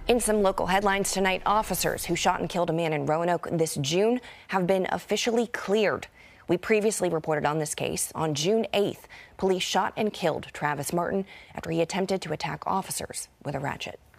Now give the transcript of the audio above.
In some local headlines tonight, officers who shot and killed a man in Roanoke this June have been officially cleared. We previously reported on this case. On June 8th, police shot and killed Travis Martin after he attempted to attack officers with a ratchet.